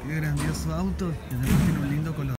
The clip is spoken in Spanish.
Qué grandioso auto y además tiene un lindo color.